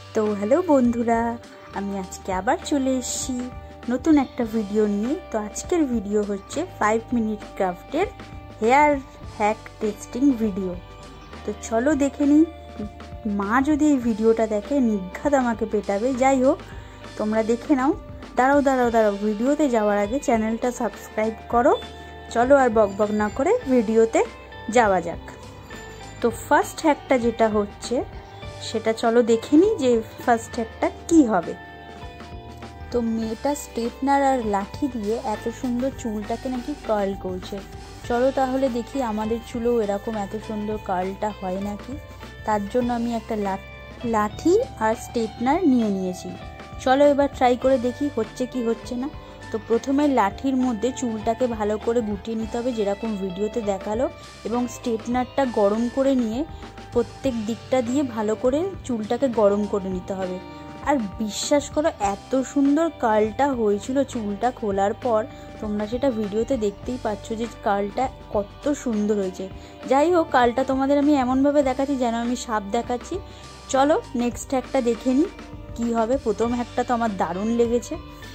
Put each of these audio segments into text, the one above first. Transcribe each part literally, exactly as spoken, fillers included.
তো হ্যালো বন্ধুরা, আমি আজকে আবার চলে এসেছি নতুন একটা ভিডিও নিয়ে। তো আজকের ভিডিও হচ্ছে ফাইভ মিনিট ক্রাফটের হেয়ার হ্যাক টেস্টিং ভিডিও। তো চলো দেখে নিই। মা যদি এই ভিডিওটা দেখে নির্ঘাত আমাকে পেটাবে। যাই হোক, তোমরা দেখে নাও। দাঁড়াও দাঁড়াও দাঁড়াও ভিডিওতে যাওয়ার আগে চ্যানেলটা সাবস্ক্রাইব করো। চলো আর বক বক না করে ভিডিওতে যাওয়া যাক। তো ফার্স্ট হ্যাকটা যেটা হচ্ছে সেটা চলো দেখে নিই যে ফার্স্ট হ্যাকটা কি হবে। তো মেয়েটা স্ট্রেটনার আর লাঠি দিয়ে এত সুন্দর চুলটাকে নাকি কার্ল করছে। চলো তাহলে দেখি আমাদের চুলেও এরকম এত সুন্দর কার্লটা হয় নাকি। তার জন্য আমি একটা লাঠি আর স্ট্রেটনার নিয়ে নিয়েছি। চলো এবার ট্রাই করে দেখি হচ্ছে কি হচ্ছে না। তো প্রথমে লাঠির মধ্যে চুলটাকে ভালো করে গুটিয়ে নিতে হবে যেরকম ভিডিওতে দেখালো, এবং স্ট্রেটনারটা গরম করে নিয়ে প্রত্যেক দিকটা দিয়ে ভালো করে চুলটাকে গরম করে নিতে হবে। আর বিশ্বাস করো এত সুন্দর কার্লটা হয়েছিল চুলটা খোলার পর। তোমরা সেটা ভিডিওতে দেখতেই পাচ্ছ যে কার্লটা কত সুন্দর হয়েছে। যাই হোক, কার্লটা তোমাদের আমি এমনভাবে দেখাচ্ছি যেন আমি সাপ দেখাচ্ছি। চলো নেক্সট হ্যাকটা দেখে নিই কী হবে। প্রথম হ্যাকটা তো আমার দারুণ লেগেছে।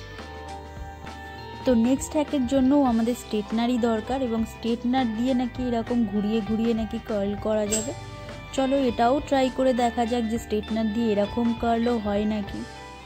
তো নেক্সট হ্যাকের জন্যও আমাদের স্ট্রেটনারই দরকার, এবং স্ট্রেটনার দিয়ে নাকি এরকম ঘুরিয়ে ঘুরিয়ে নাকি কার্ল করা যাবে। চলো এটাও ট্রাই করে দেখা যাক যে স্ট্রেটনার দিয়ে এরকম কার্লও হয় নাকি।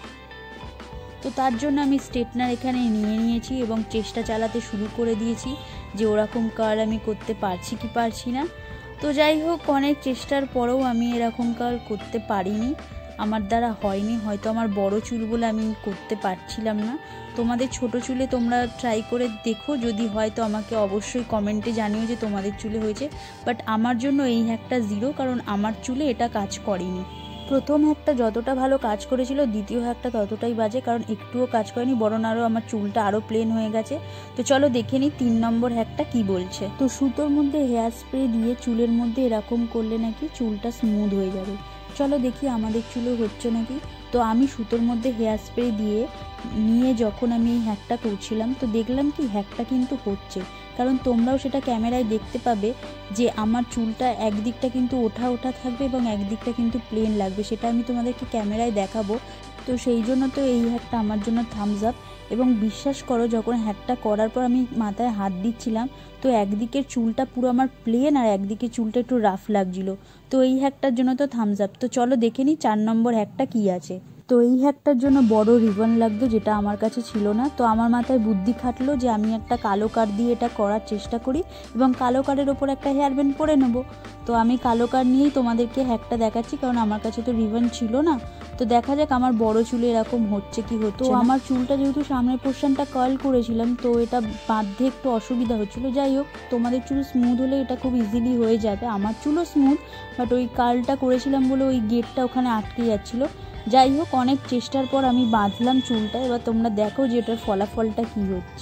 তো তার জন্য আমি স্ট্রেটনার এখানে নিয়ে নিয়েছি এবং চেষ্টা চালাতে শুরু করে দিয়েছি যে ওরকম কার্ল আমি করতে পারছি কি পারছি না। তো যাই হোক, অনেক চেষ্টার পরেও আমি এরকম কার্ল করতে পারিনি, আমার দ্বারা হয়নি। হয়তো আমার বড় চুল বলে আমি করতে পারছিলাম না। তোমাদের ছোট চুলে তোমরা ট্রাই করে দেখো, যদি হয় তো আমাকে অবশ্যই কমেন্টে জানিও যে তোমাদের চুলে হয়েছে। বাট আমার জন্য এই হ্যাকটা জিরো, কারণ আমার চুলে এটা কাজ করেনি। প্রথম হ্যাকটা যতটা ভালো কাজ করেছিল, দ্বিতীয় হ্যাকটা ততটাই বাজে, কারণ একটুও কাজ করেনি, বরং আরও আমার চুলটা আরও প্লেন হয়ে গেছে। তো চলো দেখে নিই তিন নম্বর হ্যাকটা কি বলছে। তো সুতোর মধ্যে হেয়ার স্প্রে দিয়ে চুলের মধ্যে এরকম করলে নাকি চুলটা স্মুথ হয়ে যাবে। চলো দেখি আমাদের চুলও হচ্ছে নাকি। তো আমি সুতোর মধ্যে হেয়ার স্প্রে দিয়ে নিয়ে যখন আমি এই হ্যাকটা করছিলাম, তো দেখলাম কি হ্যাকটা কিন্তু হচ্ছে। কারণ তোমরাও সেটা ক্যামেরায় দেখতে পাবে যে আমার চুলটা একদিকটা কিন্তু ওঠা ওঠা থাকবে এবং একদিকটা কিন্তু প্লেন লাগবে। সেটা আমি তোমাদেরকে ক্যামেরায় দেখাবো। তো সেই জন্য তো এই হ্যাকটা আমার জন্য থামস আপ। এবং বিশ্বাস করো, যখন হ্যাকটা করার পর আমি মাথায় হাত দিচ্ছিলাম, তো একদিকের চুলটা পুরো আমার প্লেন আর একদিকে চুলটা একটু রাফ লাগছিল। তো এই হ্যাকটার জন্য তো থামস আপ। তো চলো দেখে নিই চার নম্বর হ্যাকটা কী আছে। তো এই হ্যাকটার জন্য বড় রিবন লাগতো, যেটা আমার কাছে ছিল না। তো আমার মাথায় বুদ্ধি খাটলো যে আমি একটা কালো কার্ড দিয়ে এটা করার চেষ্টা করি এবং কালো কার্ডের ওপর একটা হেয়ার ব্যান্ড পরে নেব। তো আমি কালো কার্ড নিয়েই তোমাদেরকে হ্যাকটা দেখাচ্ছি, কারণ আমার কাছে তো রিবন ছিল না। তো দেখা যাক আমার বড় চুলে এরকম হচ্ছে কি হচ্ছে। তো আমার চুলটা যেহেতু সামনের পোর্শনটা কার্ল করেছিলাম, তো এটা বাঁধতে একটু অসুবিধা হচ্ছিল। যাই হোক, তোমাদের চুল স্মুথ হলে এটা খুব ইজিলি হয়ে যাবে। আমার চুলও স্মুথ, বাট ওই কার্লটা করেছিলাম বলে ওই গেটটা ওখানে আটকে যাচ্ছিলো। যাই হোক, অনেক চেষ্টার পর আমি বাঁধলাম চুলটা। এবার তোমরা দেখো যে এটার ফলাফলটা কি হচ্ছে।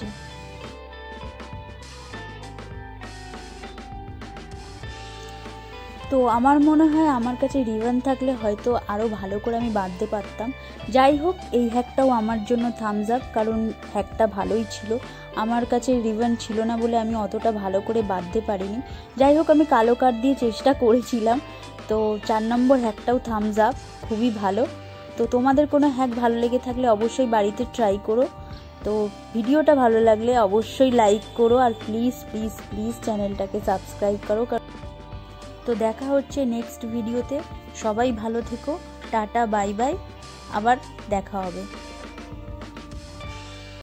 তো আমার মনে হয় আমার কাছে রিবন থাকলে হয়তো আরও ভালো করে আমি বাঁধতে পারতাম। যাই হোক, এই হ্যাকটাও আমার জন্য থামস আপ, কারণ হ্যাকটা ভালোই ছিল। আমার কাছে রিবন ছিল না বলে আমি অতটা ভালো করে বাঁধতে পারিনি। যাই হোক, আমি কালো কার্ড দিয়ে চেষ্টা করেছিলাম। তো চার নম্বর হ্যাকটাও থামস আপ, খুবই ভালো। তো তোমাদের কোনো হ্যাক ভালো লেগে থাকলে অবশ্যই বাড়িতে ট্রাই করো। তো ভিডিওটা ভালো লাগলে অবশ্যই লাইক করো, আর প্লিজ প্লিজ প্লিজ চ্যানেলটাকে সাবস্ক্রাইব করো। তো দেখা হচ্ছে নেক্সট ভিডিওতে। সবাই ভালো থেকো, টাটা বাই বাই, আবার দেখা হবে।